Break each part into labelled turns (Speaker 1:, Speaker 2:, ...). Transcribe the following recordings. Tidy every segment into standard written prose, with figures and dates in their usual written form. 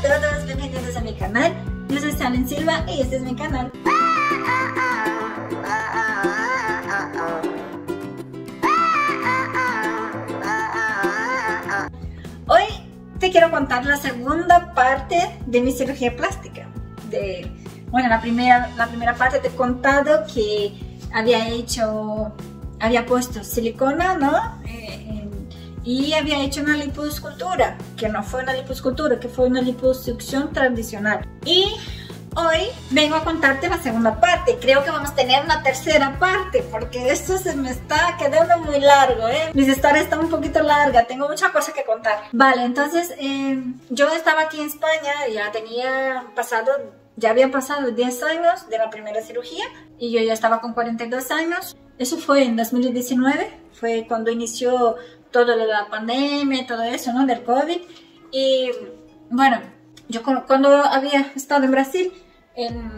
Speaker 1: todos, bienvenidos a mi canal. Yo soy Salen Silva y este es mi canal. Hoy te quiero contar la segunda parte de mi cirugía plástica. Bueno, la primera parte te he contado que había puesto silicona, ¿no? Y había hecho una lipoescultura, que no fue una lipoescultura, que fue una liposucción tradicional. Y hoy vengo a contarte la segunda parte. Creo que vamos a tener una tercera parte, porque esto se me está quedando muy largo, ¿eh? Mis historias están un poquito largas, tengo mucha cosa que contar. Vale, entonces yo estaba aquí en España, ya habían pasado 10 años de la primera cirugía y yo ya estaba con 42 años. Eso fue en 2019, fue cuando inició todo lo de la pandemia, todo eso, ¿no? Del COVID. Y bueno, yo cuando había estado en Brasil, en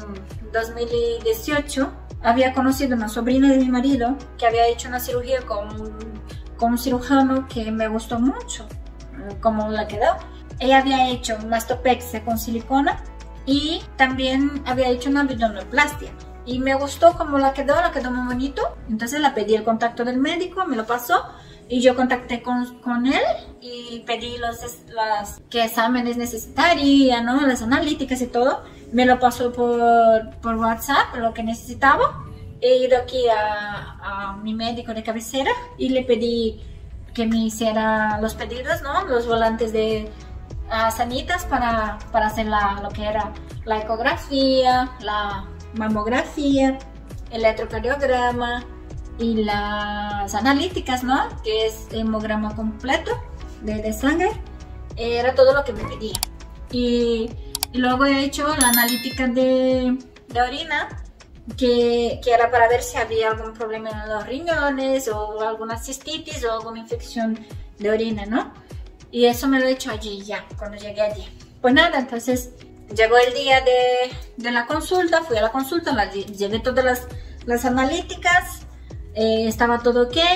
Speaker 1: 2018, había conocido a una sobrina de mi marido que había hecho una cirugía con un cirujano que me gustó mucho, cómo la quedó. Ella había hecho mastopexia con silicona y también había hecho una abdominoplastia. Y me gustó cómo la quedó muy bonito. Entonces le pedí el contacto del médico, me lo pasó. Y yo contacté con él y pedí qué exámenes necesitaría, ¿no? Las analíticas y todo. Me lo pasó por WhatsApp, lo que necesitaba. He ido aquí a mi médico de cabecera y le pedí que me hiciera los pedidos, ¿no? Los volantes de sanitas para hacer lo que era la ecografía, la mamografía, el electrocardiograma y las analíticas, ¿no? Que es hemograma completo de sangre. Era todo lo que me pedía. Y luego he hecho la analítica de orina, que era para ver si había algún problema en los riñones o alguna cistitis o alguna infección de orina, ¿no? Y eso me lo he hecho allí ya, cuando llegué allí. Pues nada, entonces llegó el día de la consulta, fui a la consulta, llevé todas las analíticas. Estaba todo ok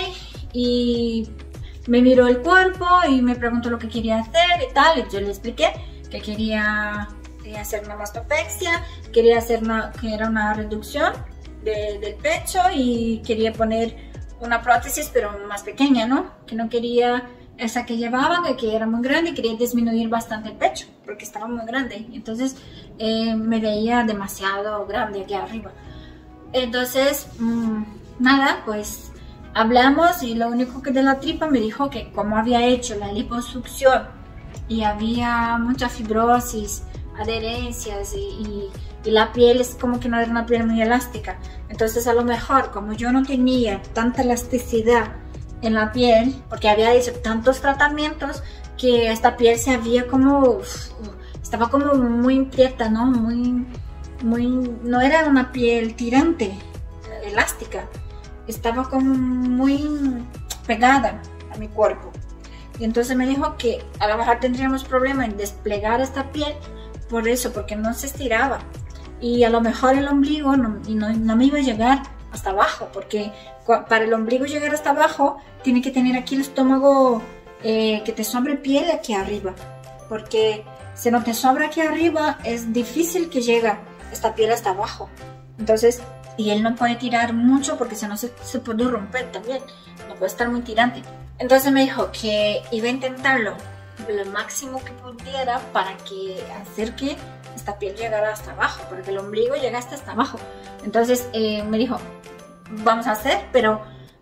Speaker 1: y me miró el cuerpo y me preguntó lo que quería hacer y tal, y yo le expliqué que quería hacer una mastopexia, quería hacer que era una reducción del pecho y quería poner una prótesis pero más pequeña, ¿no? Que no quería esa que llevaba, que era muy grande, y quería disminuir bastante el pecho porque estaba muy grande, entonces me veía demasiado grande aquí arriba. Entonces nada, pues hablamos y lo único que de la tripa me dijo que como había hecho la liposucción y había mucha fibrosis, adherencias y la piel es como que no era una piel muy elástica. Entonces a lo mejor como yo no tenía tanta elasticidad en la piel, porque había hecho tantos tratamientos, que esta piel se había estaba como muy prieta, ¿no? No era una piel tirante, elástica. Estaba como muy pegada a mi cuerpo. Y entonces me dijo que a lo mejor tendríamos problema en desplegar esta piel por eso, porque no se estiraba. Y a lo mejor el ombligo no me iba a llegar hasta abajo, porque para el ombligo llegar hasta abajo tiene que tener aquí el estómago, que te sobre piel aquí arriba. Porque si no te sobra aquí arriba es difícil que llegue esta piel hasta abajo. Entonces, y él no puede tirar mucho porque si no se puede romper también, no puede estar muy tirante. Entonces me dijo que iba a intentarlo lo máximo que pudiera para hacer que esta piel llegara hasta abajo, para que el ombligo llegase hasta abajo. Entonces me dijo, vamos a hacer, pero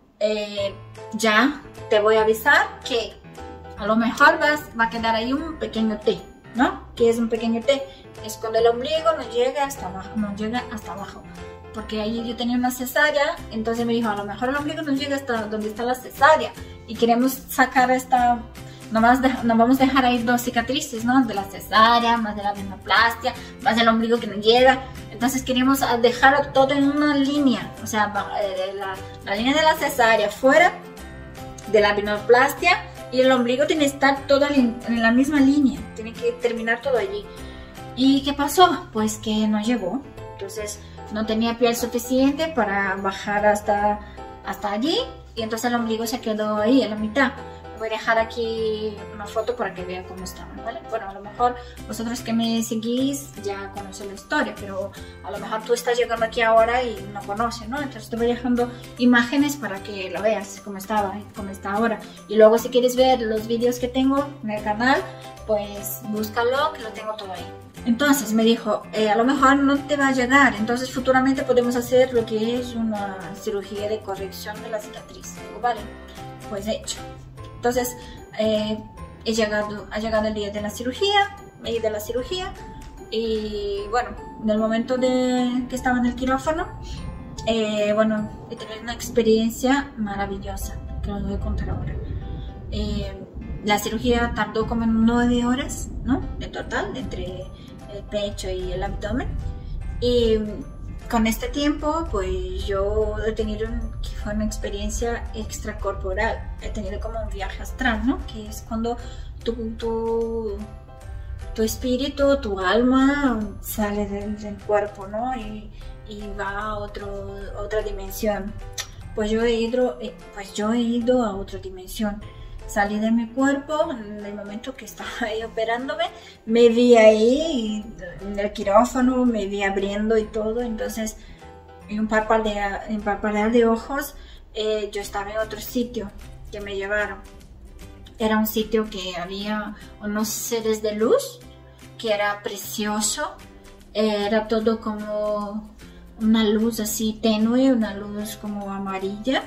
Speaker 1: ya te voy a avisar que a lo mejor va a quedar ahí un pequeño T, ¿no? ¿Qué es un pequeño T? Es cuando el ombligo no llega hasta abajo, porque ahí yo tenía una cesárea. Entonces me dijo, a lo mejor el ombligo no llega hasta donde está la cesárea y queremos sacar esta, no vamos a dejar ahí 2 cicatrices, ¿no? De la cesárea, más de la abdominoplastia, más del ombligo que no llega. Entonces queríamos dejar todo en una línea, o sea, la línea de la cesárea fuera de la abdominoplastia, y el ombligo tiene que estar todo en la misma línea, tiene que terminar todo allí. ¿Y qué pasó? Pues que no llegó. Entonces no tenía piel suficiente para bajar hasta allí, y entonces el ombligo se quedó ahí a la mitad. voy a dejar aquí una foto para que vean cómo estaban, ¿vale? Bueno, a lo mejor vosotros que me seguís ya conocen la historia, pero a lo mejor tú estás llegando aquí ahora y no conoces, ¿no? Entonces te voy dejando imágenes para que lo veas cómo estaba y cómo está ahora. Y luego si quieres ver los vídeos que tengo en el canal, pues búscalo, que lo tengo todo ahí. Entonces me dijo, a lo mejor no te va a llegar, entonces futuramente podemos hacer lo que es una cirugía de corrección de la cicatriz. Digo, vale, pues hecho. Entonces ha llegado el día de la cirugía, me di de la cirugía y bueno, en el momento que estaba en el quirófano, bueno, he tenido una experiencia maravillosa, que os voy a contar ahora. La cirugía tardó como 9 horas, ¿no? De total, entre el pecho y el abdomen. Y con este tiempo, pues yo he tenido que fue una experiencia extracorporal. He tenido como un viaje astral, ¿no? Que es cuando tu espíritu, tu alma sale del cuerpo, ¿no? Y va a otra dimensión. Pues yo he ido a otra dimensión. Salí de mi cuerpo en el momento que estaba ahí operándome, me vi ahí en el quirófano, me vi abriendo y todo, entonces en un parpadear de ojos yo estaba en otro sitio que me llevaron. Era un sitio que había unos seres de luz, que era precioso, era todo como una luz así tenue, una luz como amarilla,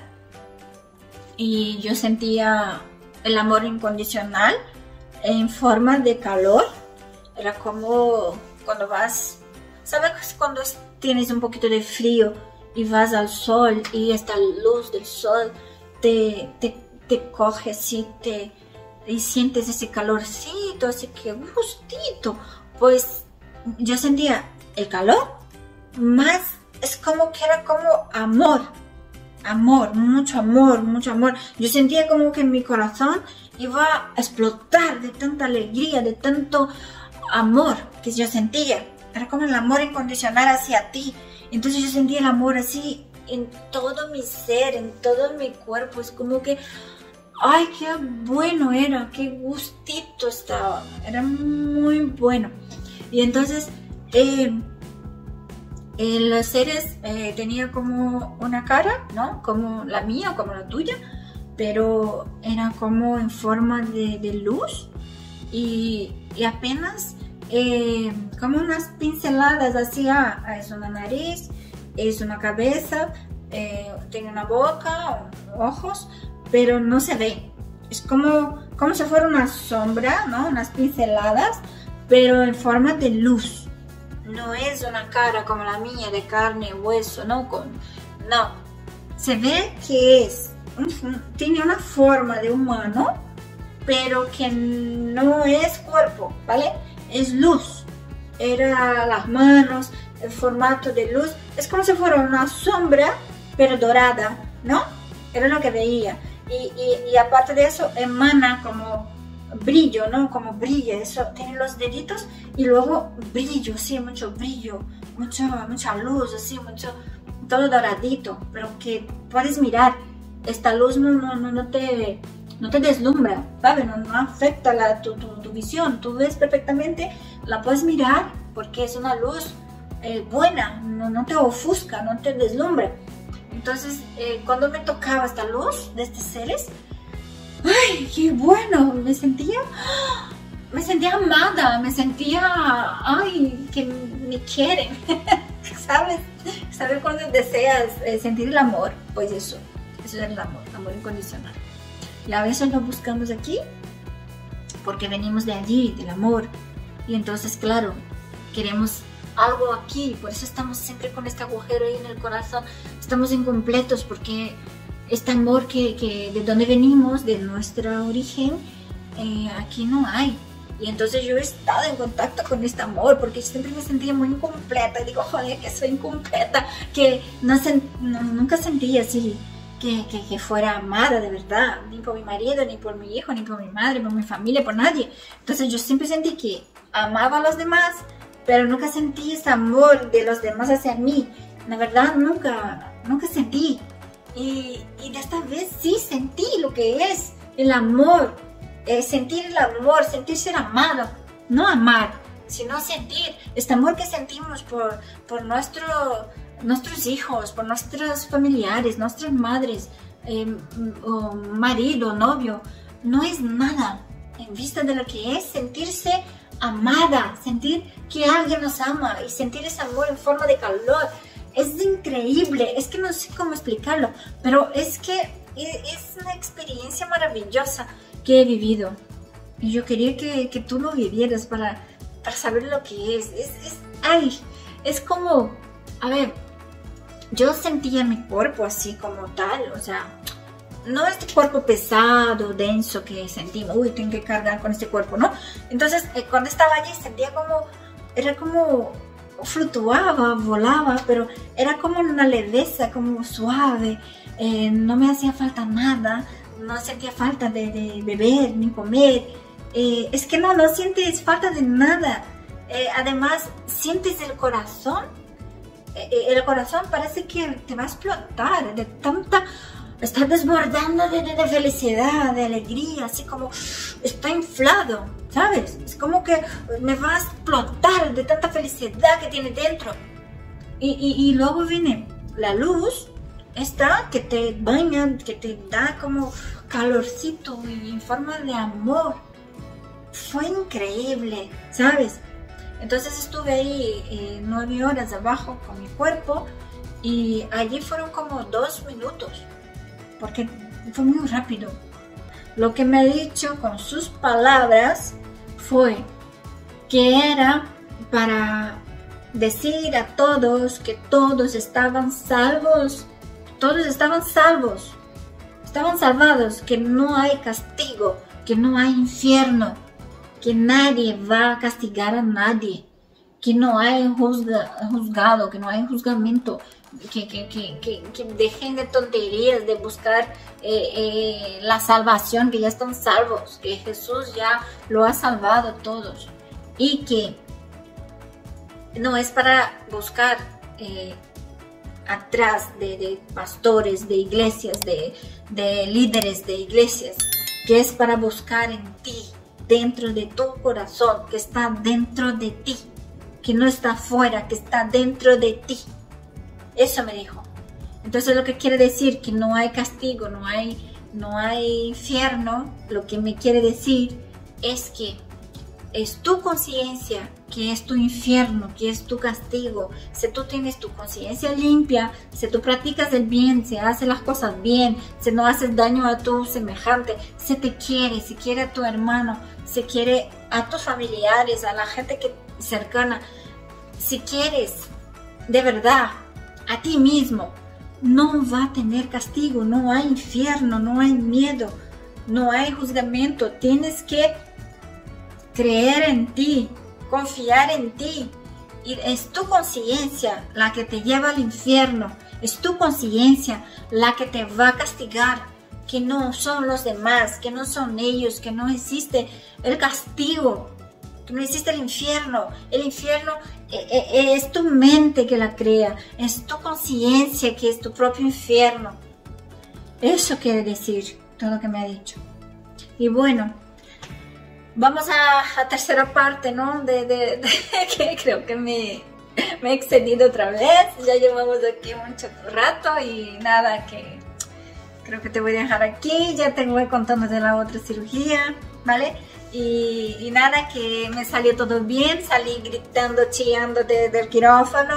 Speaker 1: y yo sentía el amor incondicional en forma de calor. Era como cuando vas, ¿sabes? Cuando tienes un poquito de frío y vas al sol y esta luz del sol te coge así, y sientes ese calorcito, así que gustito. Pues yo sentía el calor, más es como que era como amor, mucho amor. Yo sentía como que mi corazón iba a explotar de tanta alegría, de tanto amor que yo sentía. Era como el amor incondicional hacia ti. Entonces yo sentía el amor así en todo mi ser, en todo mi cuerpo. Es como que, ay, qué bueno era, qué gustito estaba. Era muy bueno. Y entonces los seres tenían como una cara, ¿no? Como la mía o como la tuya, pero era como en forma de luz y apenas como unas pinceladas así. Es una nariz, es una cabeza, tiene una boca, ojos, pero no se ve. Es como si fuera una sombra, ¿no? Unas pinceladas, pero en forma de luz. No es una cara como la mía de carne, hueso, ¿no? No, se ve que tiene una forma de humano, pero que no es cuerpo, ¿vale? Es luz. Era las manos, el formato de luz. Es como si fuera una sombra, pero dorada, ¿no? Era lo que veía. Y aparte de eso, emana como brillo, ¿no? Como brilla, eso, tiene los deditos y luego brillo, sí, mucho brillo, mucha luz, así, todo doradito, pero que puedes mirar. Esta luz no te deslumbra, ¿sabes? No afecta tu visión, tú ves perfectamente, la puedes mirar porque es una luz buena, no te ofusca, no te deslumbra. Entonces, cuando me tocaba esta luz de estos seres, ¡ay, qué bueno! Me sentía amada, me sentía, ¡ay, que me quieren! ¿Sabes? ¿Sabes cuando deseas sentir el amor? Pues eso es el amor incondicional. Y a veces lo buscamos aquí porque venimos de allí, del amor. Y entonces, claro, queremos algo aquí, por eso estamos siempre con este agujero ahí en el corazón. Estamos incompletos porque este amor que de donde venimos, de nuestro origen, aquí no hay. Y entonces yo he estado en contacto con este amor porque siempre me sentía muy incompleta. Digo, joder, que soy incompleta, que nunca sentí así que fuera amada de verdad, ni por mi marido, ni por mi hijo, ni por mi madre, por mi familia, por nadie. Entonces yo siempre sentí que amaba a los demás, pero nunca sentí ese amor de los demás hacia mí. La verdad, nunca sentí. Y de esta vez sí sentí lo que es el amor, sentir el amor, sentir ser amado, no amar, sino sentir este amor que sentimos por nuestros hijos, por nuestros familiares, nuestras madres, o marido, novio, no es nada en vista de lo que es sentirse amada, sentir que alguien nos ama y sentir ese amor en forma de calor. Es increíble, es que no sé cómo explicarlo, pero es que es una experiencia maravillosa que he vivido. Y yo quería que tú lo vivieras para saber lo que es. Es como, a ver, yo sentía mi cuerpo así como tal, o sea, no este cuerpo pesado, denso que sentimos, uy, tengo que cargar con este cuerpo, ¿no? Entonces, cuando estaba allí sentía como, era como fluctuaba, volaba, pero era como una leveza, como suave, no me hacía falta nada, no sentía falta de beber ni comer, es que no sientes falta de nada, además sientes el corazón parece que te va a explotar de tanta, está desbordando de felicidad, de alegría, así como está inflado, ¿sabes? Es como que me va a explotar de tanta felicidad que tiene dentro. Y luego viene la luz, esta que te baña, que te da como calorcito y en forma de amor. Fue increíble, ¿sabes? Entonces estuve ahí 9 horas abajo con mi cuerpo y allí fueron como 2 minutos, porque fue muy rápido. Lo que me ha dicho con sus palabras fue que era para decir a todos que todos estaban salvos, estaban salvados, que no hay castigo, que no hay infierno, que nadie va a castigar a nadie, que no hay juzgado, que no hay juzgamiento, que dejen de tonterías de buscar la salvación, que ya están salvos, que Jesús ya lo ha salvado a todos y que no es para buscar atrás de pastores, de iglesias, de líderes de iglesias, que es para buscar en ti, dentro de tu corazón, que está dentro de ti, que no está afuera, que está dentro de ti. Eso me dijo. Entonces lo que quiere decir que no hay castigo, no hay infierno, lo que me quiere decir es que es tu conciencia que es tu infierno, que es tu castigo. Si tú tienes tu conciencia limpia, si tú practicas el bien, si haces las cosas bien, si no haces daño a tu semejante, si te quiere, si quiere a tu hermano, si quiere a tus familiares, a la gente cercana, si quieres de verdad a ti mismo, no va a tener castigo, no hay infierno, no hay miedo, no hay juzgamiento. Tienes que creer en ti, confiar en ti. Y es tu conciencia la que te lleva al infierno, es tu conciencia la que te va a castigar, que no son los demás, que no son ellos, que no existe el castigo, que no existe el infierno. El infierno es tu mente que la crea, es tu conciencia que es tu propio infierno. Eso quiere decir todo lo que me ha dicho. Y bueno, vamos a tercera parte, ¿no? Que creo que me he excedido otra vez. Ya llevamos aquí mucho rato y nada, que creo que te voy a dejar aquí. Ya te voy contando de la otra cirugía, ¿vale? Y nada, que me salió todo bien. Salí gritando, chillando del quirófano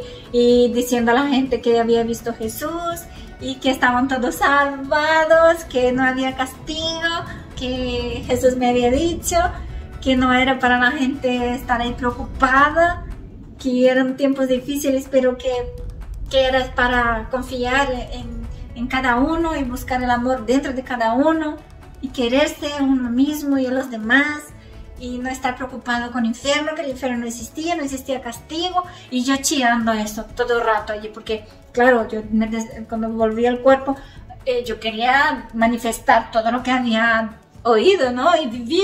Speaker 1: y diciendo a la gente que había visto a Jesús y que estaban todos salvados, que no había castigo, que Jesús me había dicho que no era para la gente estar ahí preocupada, que eran tiempos difíciles, pero que era para confiar en cada uno y buscar el amor dentro de cada uno y quererse a uno mismo y a los demás y no estar preocupado con el infierno, que el infierno no existía castigo. Y yo chillando eso todo el rato allí, porque claro, cuando volví al cuerpo yo quería manifestar todo lo que había oído, ¿no? Y vivido,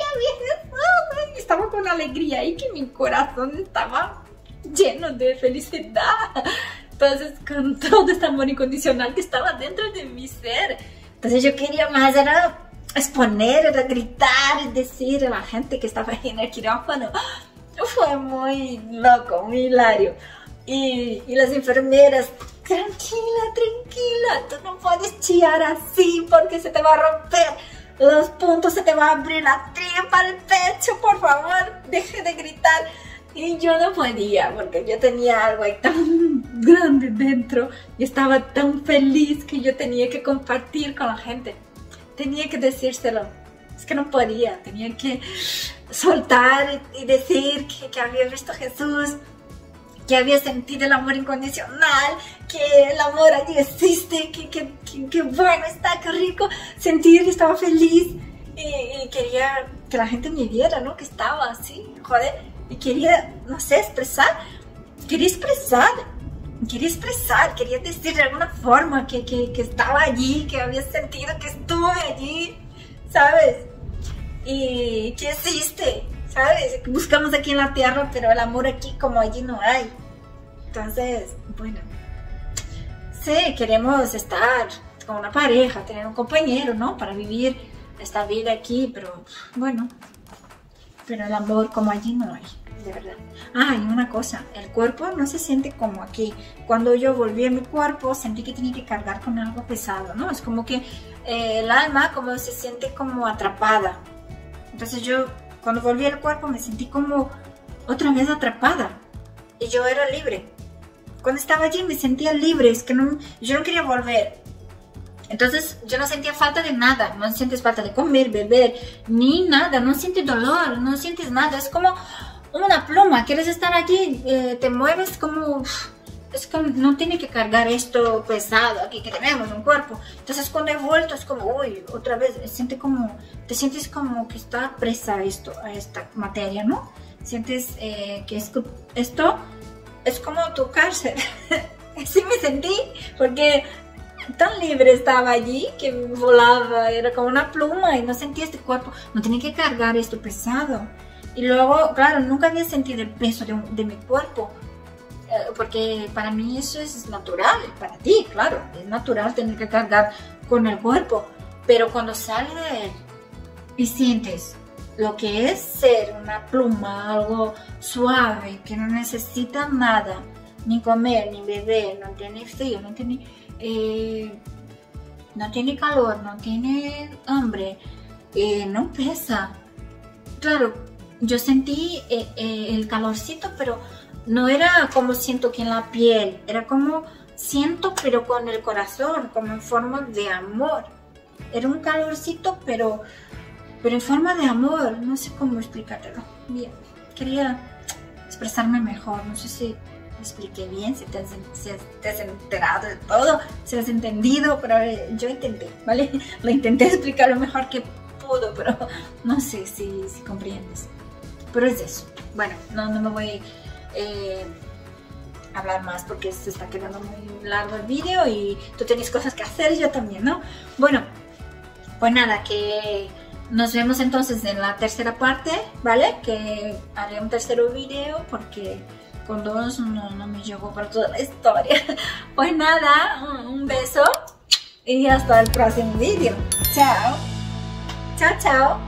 Speaker 1: estaba con alegría y que mi corazón estaba lleno de felicidad. Entonces, con todo este amor incondicional que estaba dentro de mi ser. Entonces yo quería más, era exponer, era gritar y decir a la gente que estaba ahí en el quirófano. Fue muy loco, muy hilario. Y las enfermeras, tranquila, tranquila, tú no puedes chillar así porque se te va a romper los puntos, se te va a abrir la tripa, el pecho, por favor, deje de gritar. Y yo no podía porque yo tenía algo ahí tan grande dentro y estaba tan feliz que yo tenía que compartir con la gente. Tenía que decírselo. Es que no podía, tenía que soltar y decir que había visto a Jesús, que había sentido el amor incondicional, que el amor allí existe, que bueno está, que rico sentir que estaba feliz y quería que la gente me viera, ¿no? Que estaba así, joder, y quería, no sé, quería decir de alguna forma que estaba allí, que había sentido que estuve allí, ¿sabes? Y que existe, ¿sabes? Buscamos aquí en la tierra, pero el amor aquí como allí no hay. Entonces, bueno, sí, queremos estar con una pareja, tener un compañero, ¿no? Para vivir esta vida aquí, pero bueno, pero el amor como allí no hay, de verdad. Ah, y una cosa, el cuerpo no se siente como aquí. Cuando yo volví a mi cuerpo, sentí que tenía que cargar con algo pesado, ¿no? Es como que el alma como se siente como atrapada. Entonces yo, cuando volví al cuerpo, me sentí como otra vez atrapada. Y yo era libre. Cuando estaba allí me sentía libre, es que yo no quería volver. Entonces yo no sentía falta de nada, no sientes falta de comer, beber, ni nada, no sientes dolor, no sientes nada. Es como una pluma, quieres estar allí, te mueves como... Es que no tiene que cargar esto pesado aquí que tenemos un cuerpo. Entonces cuando he vuelto es como, uy, otra vez, te sientes como que está presa a esta materia, ¿no? Sientes que esto es como tu cárcel. Así me sentí, porque tan libre estaba allí que volaba, era como una pluma y no sentía este cuerpo, no tenía que cargar esto pesado. Y luego, claro, nunca había sentido el peso de mi cuerpo. Porque para mí eso es natural, para ti, claro, es natural tener que cargar con el cuerpo, pero cuando sales de él y sientes lo que es ser una pluma, algo suave, que no necesita nada, ni comer, ni beber, no tiene frío, no tiene calor, no tiene hambre, no pesa. Claro, yo sentí el calorcito, pero no era como siento que en la piel, era como siento pero con el corazón, como en forma de amor. Era un calorcito pero en forma de amor, no sé cómo explicártelo. Bien, quería expresarme mejor, no sé si me expliqué bien, si te has enterado de todo, si has entendido, pero yo intenté, ¿vale? Lo intenté explicar lo mejor que pudo, pero no sé si comprendes. Pero es eso. Bueno, no me voy hablar más porque se está quedando muy largo el vídeo y tú tienes cosas que hacer y yo también, ¿no? Bueno, pues nada, que nos vemos entonces en la tercera parte, ¿vale? Que haré un tercero vídeo porque con dos no me llevo para toda la historia. Pues nada, un beso y hasta el próximo vídeo. Chao. Chao, chao.